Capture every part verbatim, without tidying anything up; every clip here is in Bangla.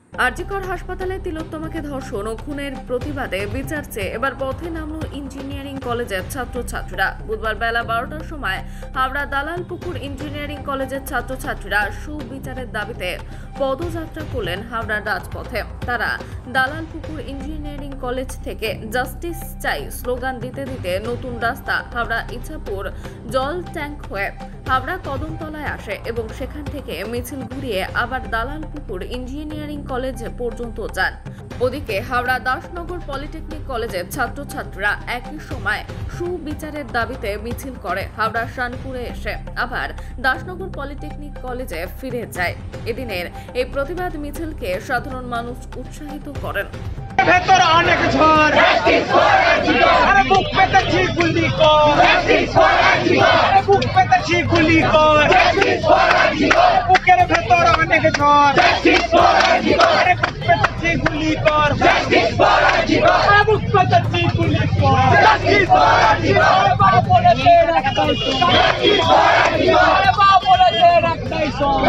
আরজিকর হাসপাতালে তিলোত্তমাকে ধর্ষণ ও খুনের প্রতিবাদে বিচার চেয়ে এবার পথে নামল ইঞ্জিনিয়ারিং কলেজের ছাত্রছাত্রীরা। বুধবার বেলা বারোটার সময় হাওড়া দালালপুকুর ইঞ্জিনিয়ারিং কলেজের ছাত্রছাত্রীরা সুবিচারের দাবিতে পদযাত্রা করলেন হাওড়ার রাজপথে। তারা দালালপুকুর ইঞ্জিনিয়ারিং কলেজ থেকে জাস্টিস চাই স্লোগান দিতে দিতে নতুন রাস্তা হাওড়া ইছাপুর জল ট্যাঙ্ক হয়ে হাওড়া কদমতলায় আসে এবং সেখান থেকে মিছিল ঘুরিয়ে আবার দালালপুকুর ইঞ্জিনিয়ারিং কলেজ পর্যন্ত যান। ওদিকে হাওড়া দাসনগর পলিটেকনিক কলেজের ছাত্রছাত্রীরা একই সময় সুবিচারের দাবিতে মিছিল করে হাওড়া শানপুরে এসে আবার দাসনগর পলিটেকনিক কলেজে ফিরে যায়। এদিনের এই প্রতিবাদ মিছিলকে সাধারণ মানুষ উৎসাহিত করেন। ভেতর অনেক ঝড় আরে বুক পেতেছি গুলি কর আরে বুক পেতেছি গুলি কর বুকের ভেতর অনেক ঝড় আরে বুক পেতেছি গুলি কর আরে বুক পেতেছি গুলি কর আরে বাবা বলেছে রাখতাই আরে বাবা বলেছে রাখতাই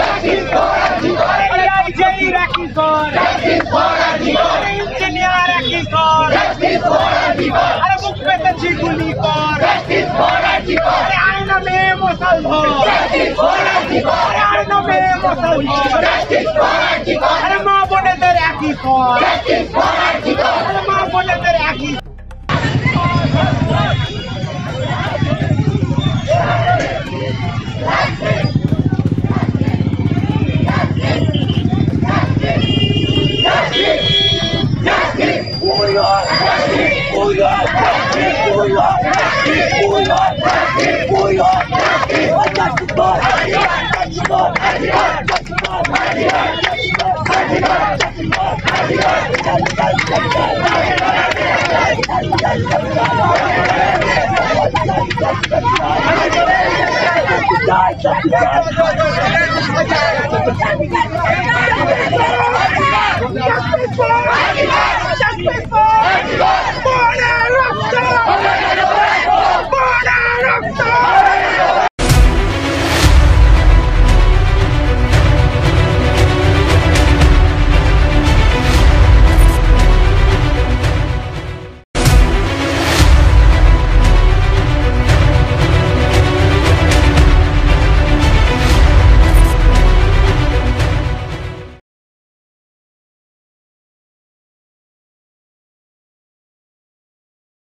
আরে আই যেই রাখি কর ইঞ্জিনিয়ার রাখি কর আরে বুক পেতেছি গুলি কর আরে আয়না মে মশাল ধর আরে আয়না মে মশাল ধর আরে মা বোনেদের একই কর আরে মা বোনেদের একই Die,